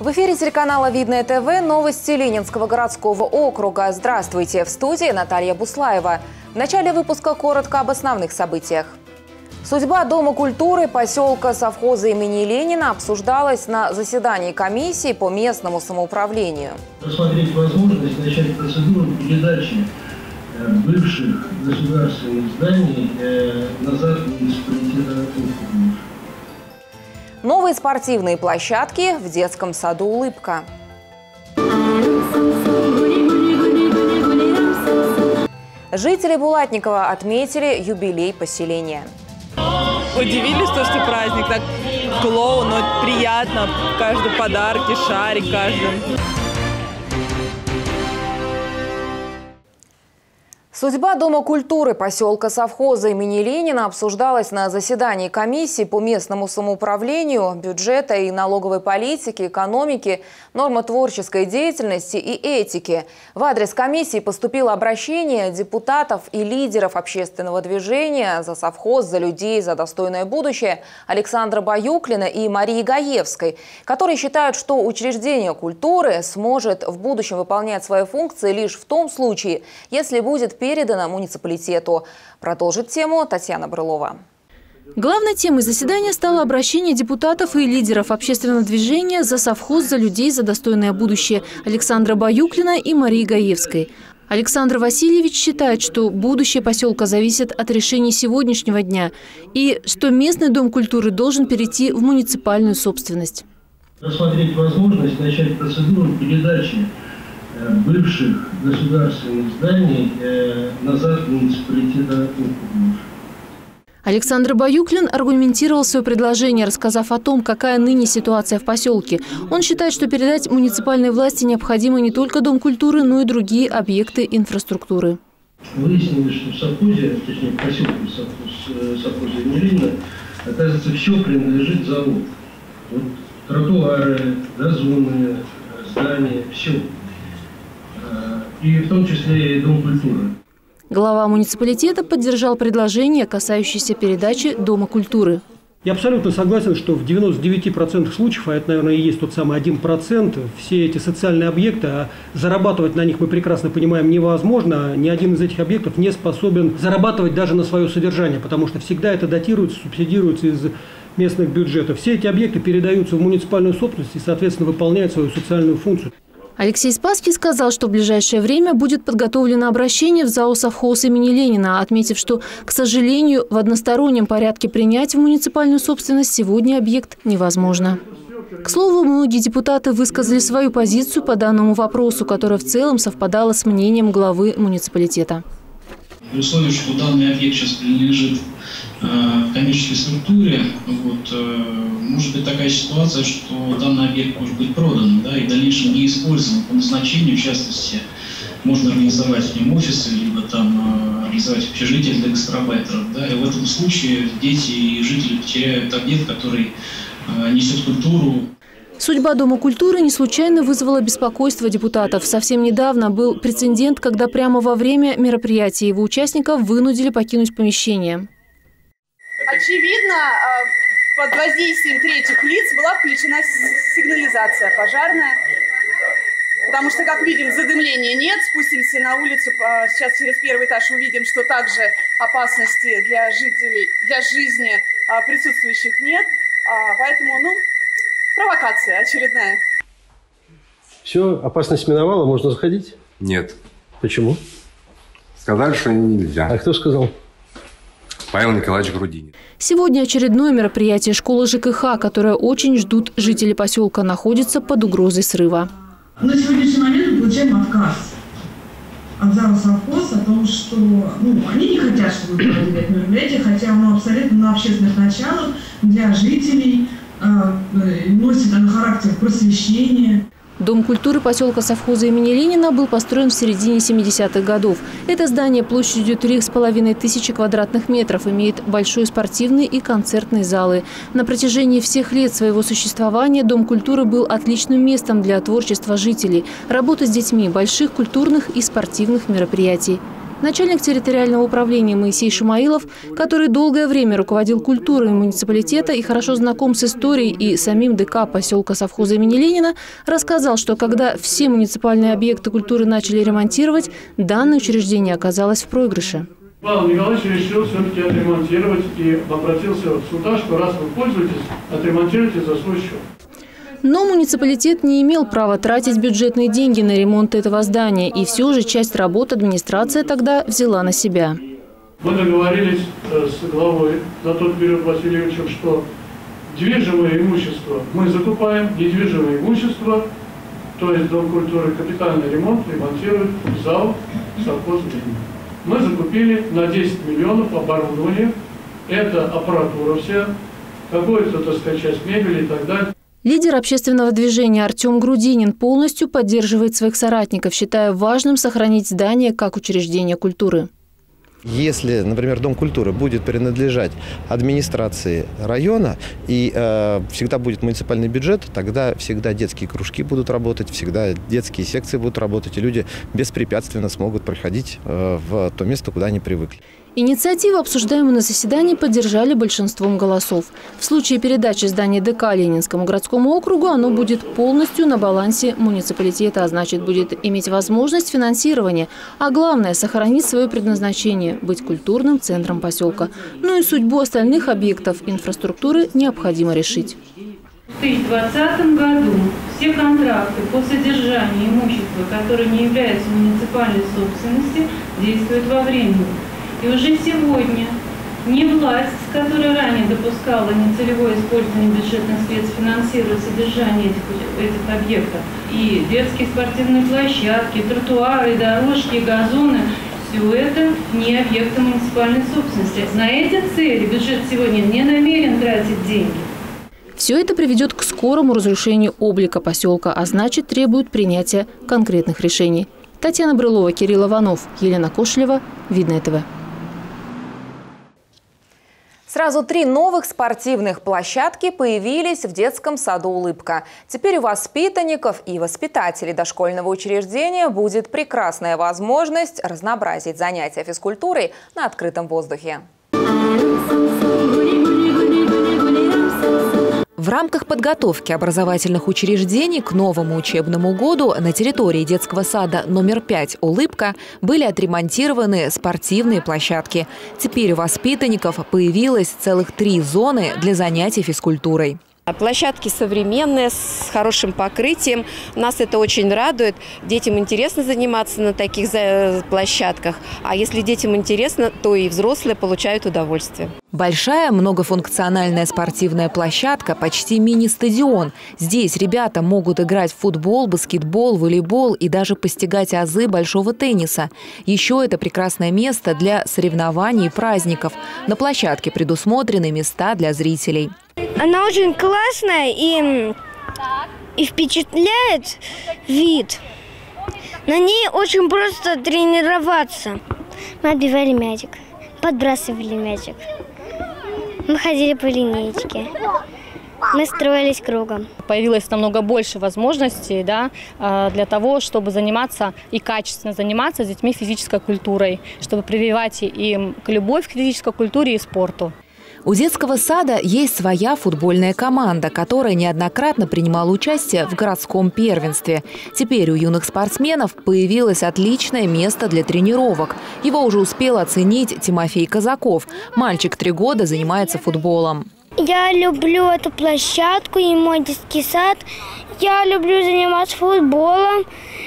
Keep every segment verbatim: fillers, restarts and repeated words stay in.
В эфире телеканала «Видное ТВ» новости Ленинского городского округа. Здравствуйте! В студии Наталья Буслаева. В начале выпуска коротко об основных событиях. Судьба Дома культуры поселка совхоза имени Ленина обсуждалась на заседании комиссии по местному самоуправлению. Рассмотреть возможность начать процедуру передачи бывших государственных зданий назад в муниципалитет. Новые спортивные площадки в детском саду «Улыбка». Жители Булатникова отметили юбилей поселения. Удивились, то, что праздник так клоун, но приятно. Каждый подарки, шарик каждый. Судьба Дома культуры поселка совхоза имени Ленина обсуждалась на заседании комиссии по местному самоуправлению, бюджета и налоговой политики, экономики, нормотворческой деятельности и этики. В адрес комиссии поступило обращение депутатов и лидеров общественного движения «За совхоз, за людей, за достойное будущее» Александра Баюклина и Марии Гаевской, которые считают, что учреждение культуры сможет в будущем выполнять свои функции лишь в том случае, если будет передано муниципалитету. Продолжит тему Татьяна Брылова. Главной темой заседания стало обращение депутатов и лидеров общественного движения «За совхоз, за людей, за достойное будущее» Александра Баюклина и Марии Гаевской. Александр Васильевич считает, что будущее поселка зависит от решений сегодняшнего дня и что местный дом культуры должен перейти в муниципальную собственность. Рассмотреть возможность начать процедуру передачи бывших государственных зданий назад в муниципалитет. Александр Баюклин аргументировал свое предложение, рассказав о том, какая ныне ситуация в поселке. Он считает, что передать муниципальной власти необходимо не только Дом культуры, но и другие объекты инфраструктуры. Выяснилось, что в совхозе, точнее в поселке совхоза имени Ленина, оказывается, все принадлежит заводу. Вот тротуары, газоны, здания, все. И в том числе и Дом культуры. Глава муниципалитета поддержал предложение, касающееся передачи Дома культуры. Я абсолютно согласен, что в девяноста девяти процентах случаев, а это, наверное, и есть тот самый один процент, все эти социальные объекты, а зарабатывать на них, мы прекрасно понимаем, невозможно. Ни один из этих объектов не способен зарабатывать даже на свое содержание, потому что всегда это датируется, субсидируется из местных бюджетов. Все эти объекты передаются в муниципальную собственность и, соответственно, выполняют свою социальную функцию. Алексей Спасский сказал, что в ближайшее время будет подготовлено обращение в ЗАО «Совхоз» имени Ленина, отметив, что, к сожалению, в одностороннем порядке принять в муниципальную собственность сегодня объект невозможно. К слову, многие депутаты высказали свою позицию по данному вопросу, которая в целом совпадала с мнением главы муниципалитета. При условии, что данный объект сейчас принадлежит э, коммерческой структуре, вот, э, может быть такая ситуация, что данный объект может быть продан, да, и в дальнейшем не использован по назначению. В частности, можно организовать в нем офисы, либо там э, организовать общежитие для гастарбайтеров. Да, и в этом случае дети и жители потеряют объект, который э, несет культуру. Судьба Дома культуры не случайно вызвала беспокойство депутатов. Совсем недавно был прецедент, когда прямо во время мероприятия его участников вынудили покинуть помещение. Очевидно, под воздействием третьих лиц была включена сигнализация пожарная. Потому что, как видим, задымления нет. Спустимся на улицу, сейчас через первый этаж увидим, что также опасности для жителей, для жизни присутствующих нет. Поэтому, ну... провокация очередная. Все, опасность миновала, можно заходить? Нет. Почему? Сказали, что нельзя. А кто сказал? Павел Николаевич Грудинин. Сегодня очередное мероприятие школы ЖКХ, которое очень ждут жители поселка, находится под угрозой срыва. На сегодняшний момент мы получаем отказ от ЗАО «Совхоз» о том, что ну, они не хотят, чтобы вы проводили это мероприятие, хотя оно абсолютно на общественных началах для жителей, носит оно характер просвещения. Дом культуры поселка совхоза имени Ленина был построен в середине семидесятых годов. Это здание площадью три с половиной тысячи квадратных метров имеет большой спортивный и концертный залы. На протяжении всех лет своего существования Дом культуры был отличным местом для творчества жителей, работы с детьми, больших культурных и спортивных мероприятий. Начальник территориального управления Моисей Шумаилов, который долгое время руководил культурой муниципалитета и хорошо знаком с историей и самим ДК поселка совхоза имени Ленина, рассказал, что когда все муниципальные объекты культуры начали ремонтировать, данное учреждение оказалось в проигрыше. Павел Николаевич решил все-таки отремонтировать и обратился в суда, что раз вы пользуетесь, отремонтируйте за свой счет. Но муниципалитет не имел права тратить бюджетные деньги на ремонт этого здания, и все же часть работ администрация тогда взяла на себя. Мы договорились с главой за тот период Васильевичем, что движимое имущество мы закупаем, недвижимое имущество, то есть Дом культуры, капитальный ремонт ремонтирует зал совхоза Ленина. Мы закупили на десять миллионов оборудование, это аппаратура вся, какой-то, так сказать, часть мебели и так далее. Лидер общественного движения Артем Грудинин полностью поддерживает своих соратников, считая важным сохранить здание как учреждение культуры. Если, например, Дом культуры будет принадлежать администрации района и э, всегда будет муниципальный бюджет, тогда всегда детские кружки будут работать, всегда детские секции будут работать, и люди беспрепятственно смогут проходить э, в то место, куда они привыкли. Инициативу, обсуждаемую на заседании, поддержали большинством голосов. В случае передачи здания ДК Ленинскому городскому округу оно будет полностью на балансе муниципалитета, а значит, будет иметь возможность финансирования. А главное – сохранить свое предназначение – быть культурным центром поселка. Ну и судьбу остальных объектов инфраструктуры необходимо решить. В две тысячи двадцатом году все контракты по содержанию имущества, которые не являются муниципальной собственностью, действуют во времени. И уже сегодня не власть, которая ранее допускала нецелевое использование бюджетных средств, финансирует содержание этих, этих объектов. И детские спортивные площадки, тротуары, дорожки, газоны – все это не объекты муниципальной собственности. На эти цели бюджет сегодня не намерен тратить деньги. Все это приведет к скорому разрушению облика поселка, а значит, требует принятия конкретных решений. Татьяна Брылова, Кирилл Иванов, Елена Кошелева, Видное ТВ. Сразу три новых спортивных площадки появились в детском саду «Улыбка». Теперь у воспитанников и воспитателей дошкольного учреждения будет прекрасная возможность разнообразить занятия физкультурой на открытом воздухе. В рамках подготовки образовательных учреждений к новому учебному году на территории детского сада номер пять «Улыбка» были отремонтированы спортивные площадки. Теперь у воспитанников появилось целых три зоны для занятий физкультурой. Площадки современные, с хорошим покрытием. Нас это очень радует. Детям интересно заниматься на таких площадках. А если детям интересно, то и взрослые получают удовольствие. Большая многофункциональная спортивная площадка, почти мини-стадион. Здесь ребята могут играть в футбол, баскетбол, волейбол и даже постигать азы большого тенниса. Еще это прекрасное место для соревнований и праздников. На площадке предусмотрены места для зрителей. Она очень классная и, и впечатляет вид. На ней очень просто тренироваться. Мы отбивали мячик, подбрасывали мячик. Мы ходили по линейке. Мы строились кругом. Появилось намного больше возможностей, да, для того, чтобы заниматься и качественно заниматься с детьми физической культурой, чтобы прививать им любовь к физической культуре и спорту. У детского сада есть своя футбольная команда, которая неоднократно принимала участие в городском первенстве. Теперь у юных спортсменов появилось отличное место для тренировок. Его уже успел оценить Тимофей Казаков. Мальчик три года занимается футболом. Я люблю эту площадку и мой детский сад. Я люблю заниматься футболом.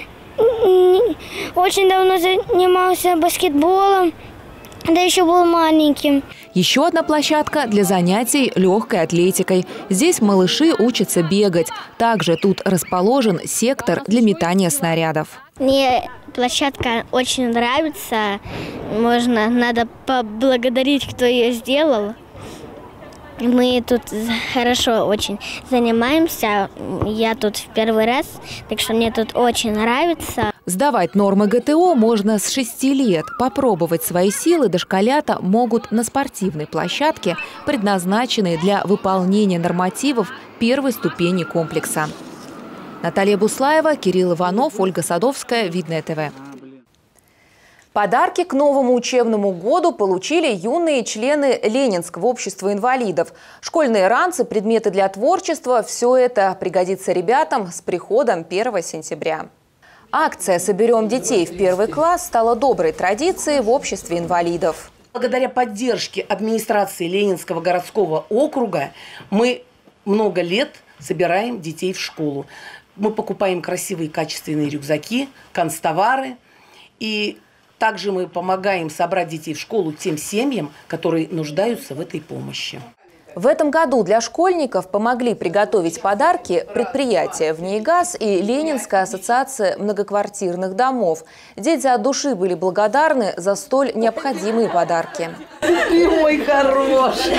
Очень давно занимался баскетболом. Да еще был маленьким. Еще одна площадка для занятий легкой атлетикой. Здесь малыши учатся бегать. Также тут расположен сектор для метания снарядов. Мне площадка очень нравится. Можно, надо поблагодарить, кто ее сделал. Мы тут хорошо очень занимаемся. Я тут в первый раз, так что мне тут очень нравится. Сдавать нормы ГТО можно с шести лет. Попробовать свои силы дошколята могут на спортивной площадке, предназначенной для выполнения нормативов первой ступени комплекса. Наталья Буслаева, Кирилл Иванов, Ольга Садовская, Видное ТВ. Подарки к новому учебному году получили юные члены Ленинского общества инвалидов. Школьные ранцы, предметы для творчества – все это пригодится ребятам с приходом первого сентября. Акция «Соберем детей в первый класс» стала доброй традицией в обществе инвалидов. Благодаря поддержке администрации Ленинского городского округа мы много лет собираем детей в школу. Мы покупаем красивые качественные рюкзаки, канцтовары. И также мы помогаем собрать детей в школу тем семьям, которые нуждаются в этой помощи. В этом году для школьников помогли приготовить подарки предприятия «ВНИИГАЗ» и Ленинская ассоциация многоквартирных домов. Дети от души были благодарны за столь необходимые подарки. Ты мой хороший!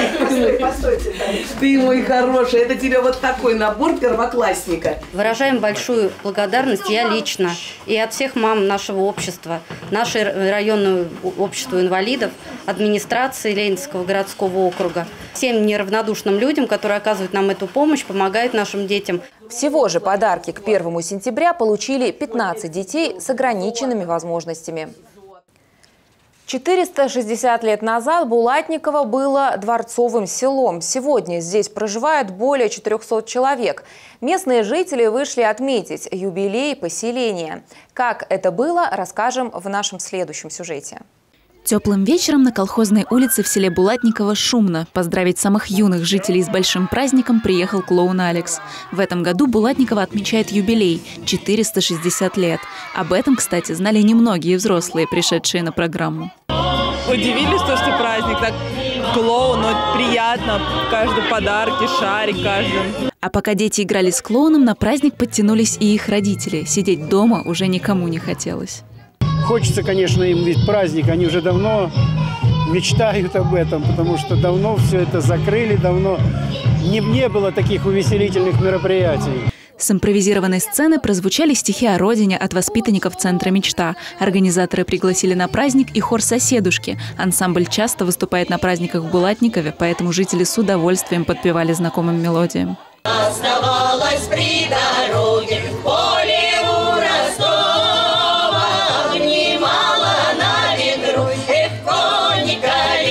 Ты мой хороший! Это тебе вот такой набор первоклассника. Выражаем большую благодарность я лично и от всех мам нашего общества, нашей районного общества инвалидов, администрации Ленинского городского округа, всем неравнодушным людям, которые оказывают нам эту помощь, помогают нашим детям. Всего же подарки к первому сентября получили пятнадцать детей с ограниченными возможностями. четыреста шестьдесят лет назад Булатниково было дворцовым селом. Сегодня здесь проживает более четырёхсот человек. Местные жители вышли отметить юбилей поселения. Как это было, расскажем в нашем следующем сюжете. Теплым вечером на Колхозной улице в селе Булатниково шумно. Поздравить самых юных жителей с большим праздником приехал клоун Алекс. В этом году Булатниково отмечает юбилей – четыреста шестьдесят лет. Об этом, кстати, знали немногие взрослые, пришедшие на программу. Удивились, то, что праздник так клоун, но приятно. Каждый подарки, шарик каждый. А пока дети играли с клоуном, на праздник подтянулись и их родители. Сидеть дома уже никому не хотелось. Хочется, конечно, им, ведь праздник, они уже давно мечтают об этом, потому что давно все это закрыли, давно не, не было таких увеселительных мероприятий. С импровизированной сцены прозвучали стихи о родине от воспитанников Центра «Мечта». Организаторы пригласили на праздник и хор «Соседушки». Ансамбль часто выступает на праздниках в Булатникове, поэтому жители с удовольствием подпевали знакомым мелодиям. Оставалась при дороге в поле у Ростова, обнимала на ветру Эвконика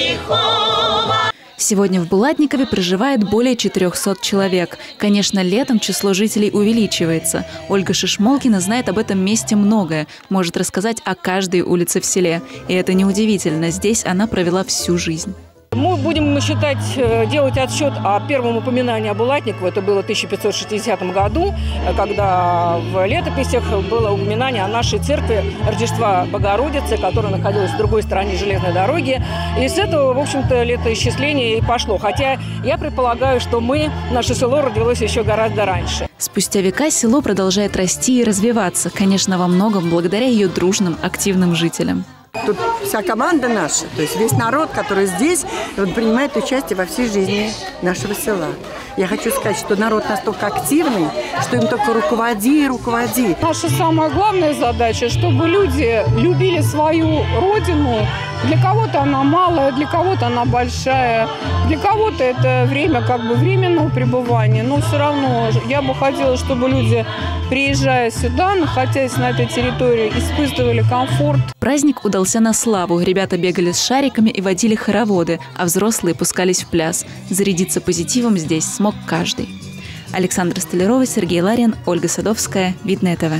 лихого. Сегодня в Булатникове проживает более четырёхсот человек. Конечно, летом число жителей увеличивается. Ольга Шишмолкина знает об этом месте многое, может рассказать о каждой улице в селе. И это неудивительно, здесь она провела всю жизнь. Мы будем считать, делать отсчет о первом упоминании о Булатниково. Это было в тысяча пятьсот шестидесятом году, когда в летописях было упоминание о нашей церкви Рождества Богородицы, которая находилась в другой стороне железной дороги. И с этого, в общем-то, летоисчисление и пошло. Хотя я предполагаю, что мы, наше село родилось еще гораздо раньше. Спустя века село продолжает расти и развиваться. Конечно, во многом благодаря ее дружным, активным жителям. Тут вся команда наша, то есть весь народ, который здесь, он принимает участие во всей жизни нашего села. Я хочу сказать, что народ настолько активный, что им только руководи и руководи. Наша самая главная задача, чтобы люди любили свою родину. Для кого-то она малая, для кого-то она большая, для кого-то это время как бы временного пребывания. Но все равно я бы хотела, чтобы люди, приезжая сюда, находясь на этой территории, испытывали комфорт. Праздник удался на славу. Ребята бегали с шариками и водили хороводы, а взрослые пускались в пляс. Зарядиться позитивом здесь смог каждый. Александра Столярова, Сергей Ларин, Ольга Садовская, Видное ТВ.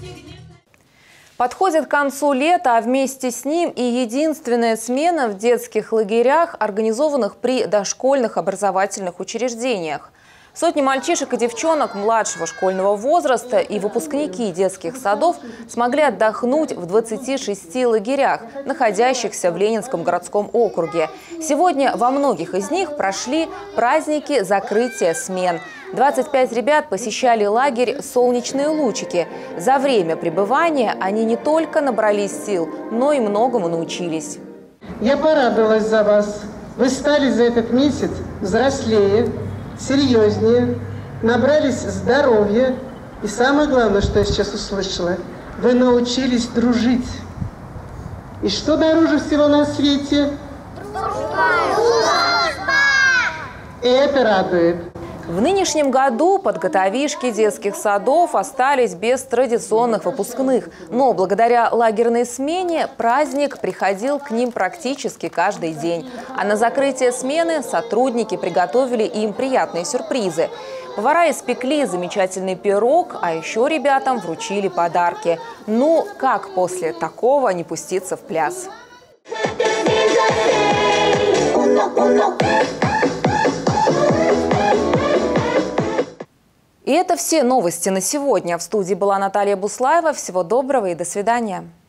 Подходит к концу лета, а вместе с ним и единственная смена в детских лагерях, организованных при дошкольных образовательных учреждениях. Сотни мальчишек и девчонок младшего школьного возраста и выпускники детских садов смогли отдохнуть в двадцати шести лагерях, находящихся в Ленинском городском округе. Сегодня во многих из них прошли праздники закрытия смен. двадцать пять ребят посещали лагерь «Солнечные лучики». За время пребывания они не только набрались сил, но и многому научились. Я порадовалась за вас. Вы стали за этот месяц взрослее, серьезнее, набрались здоровья. И самое главное, что я сейчас услышала, вы научились дружить. И что дороже всего на свете? Дружба! И это радует. В нынешнем году подготовишки детских садов остались без традиционных выпускных. Но благодаря лагерной смене праздник приходил к ним практически каждый день. А на закрытие смены сотрудники приготовили им приятные сюрпризы. Повара испекли замечательный пирог, а еще ребятам вручили подарки. Ну, как после такого не пуститься в пляс? И это все новости на сегодня. В студии была Наталья Буслаева. Всего доброго и до свидания.